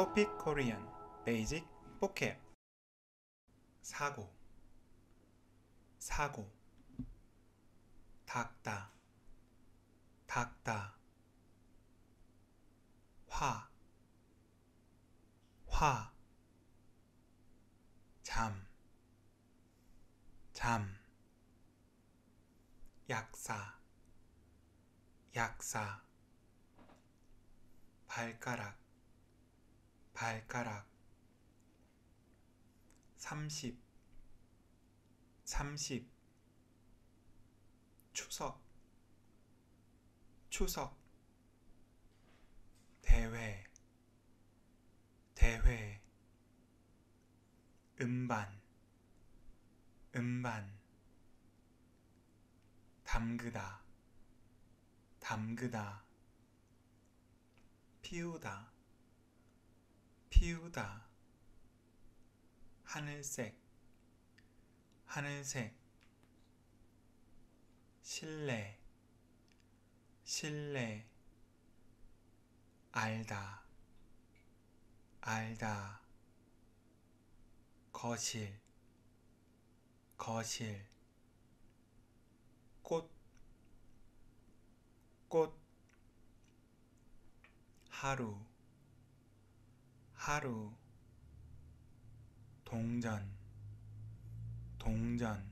Topic Korean Basic Vocab. 사고, 사고. 닦다, 닦다. 화, 화. 잠, 잠. 약사, 약사. 발가락, 발가락. 30, 30. 추석, 추석. 대회, 대회. 음반, 음반. 담그다, 담그다. 피우다, 피우다. 하늘색, 하늘색. 실내, 실내. 알다, 알다. 거실, 거실. 꽃, 꽃. 하루, 하루. 동전, 동전.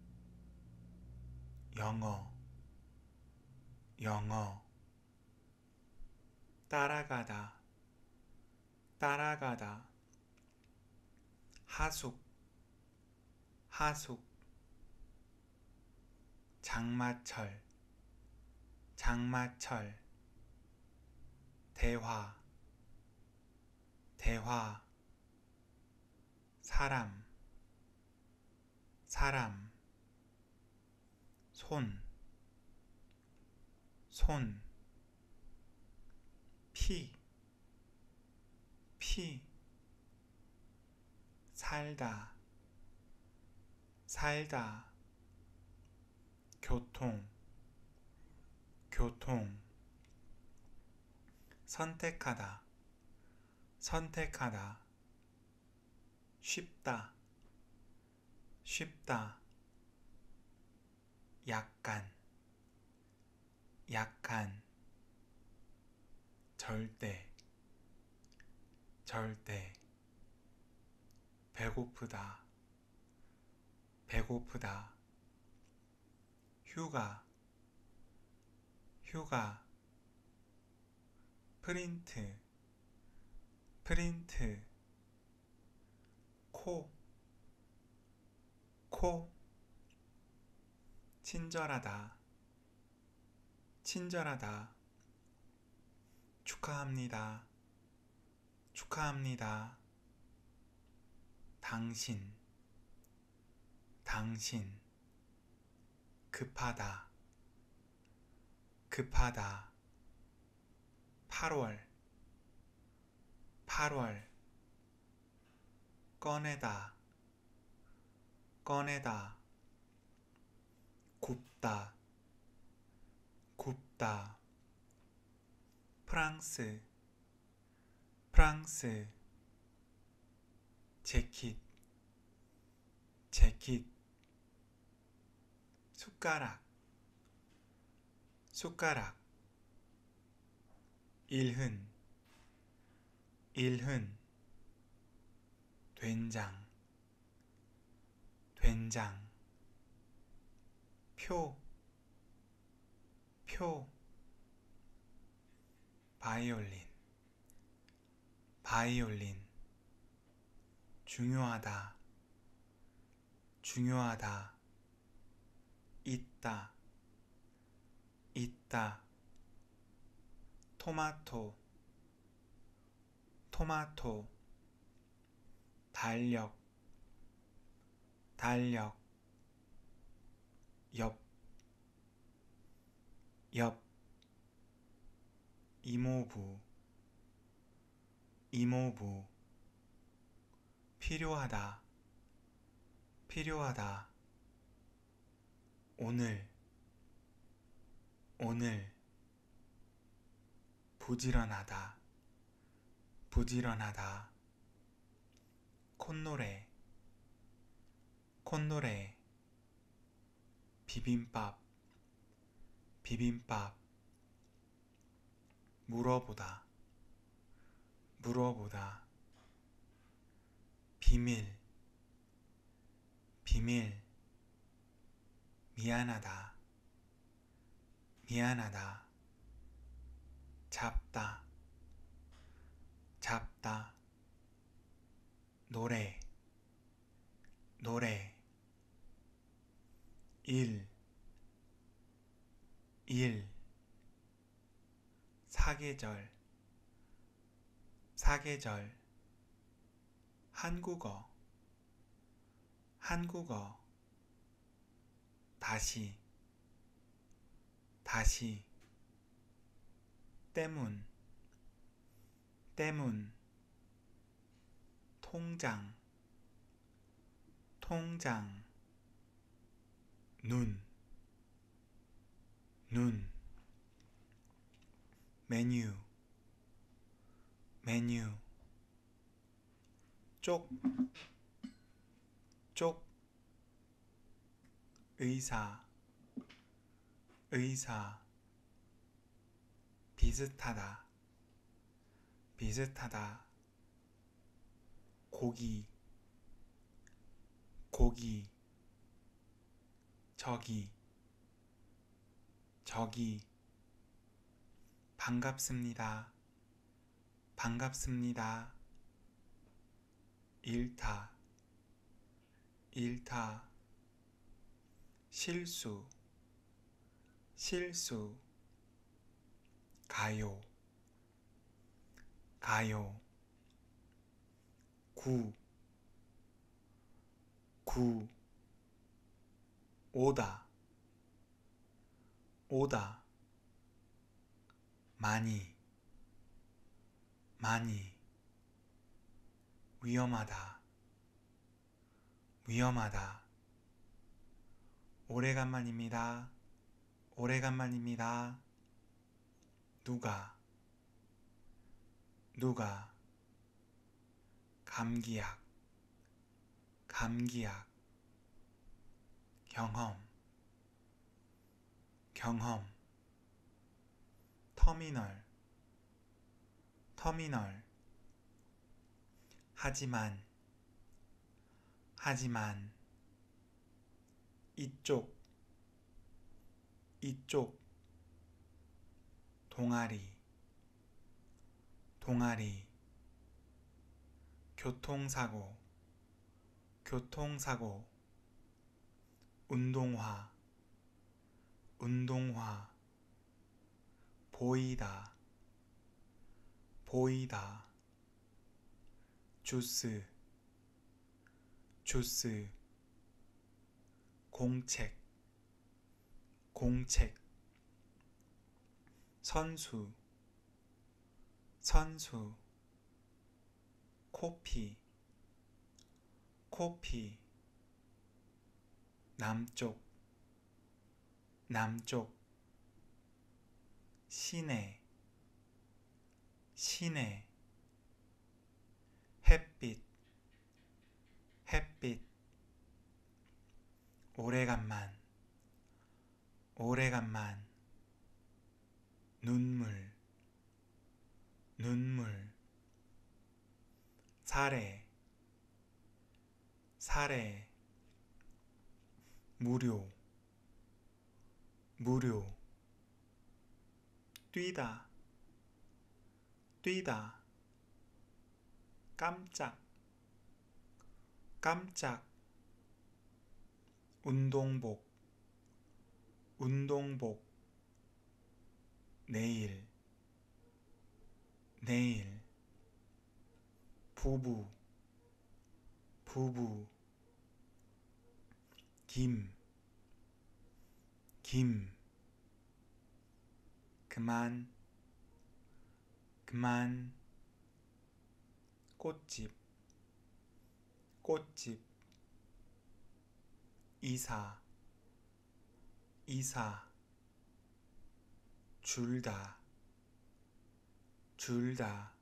영어, 영어. 따라가다, 따라가다. 하숙, 하숙. 장마철, 장마철. 대화, 대화. 사람, 사람. 손, 손. 피, 피. 살다, 살다. 교통, 교통. 선택하다, 선택하다. 쉽다, 쉽다. 약간, 약간. 절대, 절대. 배고프다, 배고프다. 휴가, 휴가. 프린트, 프린트. 코, 코. 친절하다, 친절하다. 축하합니다, 축하합니다. 당신, 당신. 급하다, 급하다. 8월, 8월. 꺼내다, 꺼내다. 굽다, 굽다. 프랑스, 프랑스. 재킷, 재킷. 숟가락, 숟가락. 일흔, 일흔. 된장, 된장. 표, 표. 바이올린, 바이올린. 중요하다, 중요하다. 있다, 있다. 토마토, 토마토. 달력, 달력. 옆, 옆. 이모부, 이모부. 필요하다, 필요하다. 오늘, 오늘. 부지런하다, 부지런하다. 콧노래, 콧노래. 비빔밥, 비빔밥. 물어보다, 물어보다. 비밀, 비밀. 미안하다, 미안하다. 잡다, 잡다. 노래, 노래. 일, 일. 사계절, 사계절. 한국어, 한국어. 다시, 다시. 때문, 때문. 통장, 통장. 눈, 눈. 메뉴, 메뉴. 쪽, 쪽. 의사, 의사. 비슷하다, 비슷하다. 고기, 고기. 저기, 저기. 반갑습니다, 반갑습니다. 일타, 일타. 실수, 실수. 가요, 가요. 구, 구. 오다, 오다. 많이, 많이. 위험하다, 위험하다. 오래간만입니다, 오래간만입니다. 누가, 누가. 감기약, 감기약. 경험, 경험. 터미널, 터미널. 하지만, 하지만. 이쪽, 이쪽. 동아리, 동아리. 교통사고, 교통사고. 운동화, 운동화. 보이다, 보이다. 주스, 주스. 공책, 공책. 선수, 선수. 코피, 코피. 남쪽, 남쪽. 시내, 시내. 햇빛, 햇빛. 오래간만, 오래간만. 눈물, 눈물. 사례, 사례. 무료, 무료. 뛰다, 뛰다. 깜짝, 깜짝. 운동복, 운동복. 내일, 내일. 부부, 부부. 김, 김. 그만, 그만. 꽃집, 꽃집. 이사, 이사. 줄다, 줄다.